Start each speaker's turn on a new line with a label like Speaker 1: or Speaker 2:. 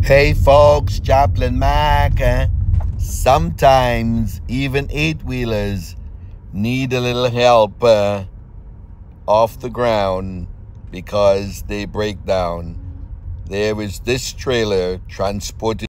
Speaker 1: Hey folks, Chaplain Mac. Sometimes even eight-wheelers need a little help off the ground because they break down. There is this trailer transporting